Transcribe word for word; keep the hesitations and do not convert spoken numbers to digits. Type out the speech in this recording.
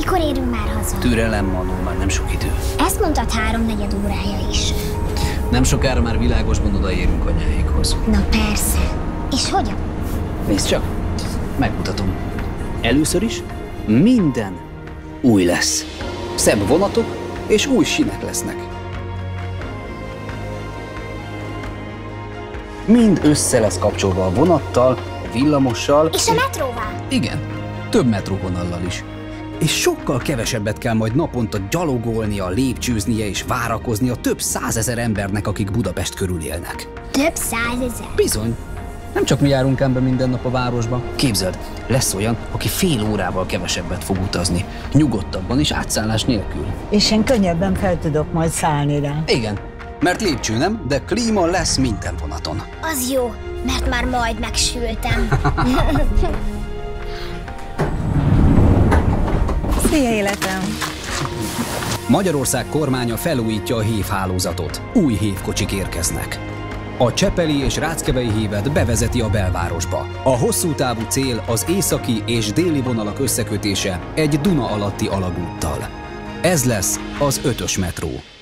Mikor érünk már haza? Türelem, Manó, már nem sok idő. Ezt mondtad háromnegyed órája is. Nem sokára már világosban odaérünk anyáékhoz. Na persze. És hogyan? Nézd csak, megmutatom. Először is minden új lesz. Szebb vonatok és új sinek lesznek. Mind össze lesz kapcsolva a vonattal, a villamossal. És a metróval? Igen, több metróvonallal is. És sokkal kevesebbet kell majd naponta gyalogolnia, lépcsőznie és várakoznia több százezer embernek, akik Budapest körül élnek. Több százezer? Bizony. Nem csak mi járunk ám be minden nap a városba. Képzeld, lesz olyan, aki fél órával kevesebbet fog utazni. Nyugodtabban és átszállás nélkül. És én könnyebben fel tudok majd szállni rá. Igen, mert lépcső nem, de klíma lesz minden vonaton. Az jó, mert már majd megsültem. Szia, életem! Magyarország kormánya felújítja a hévhálózatot. Új hévkocsik érkeznek. A csepeli és ráckevei hévet bevezeti a belvárosba. A hosszú távú cél az északi és déli vonalak összekötése egy Duna alatti alagúttal. Ez lesz az ötös metró.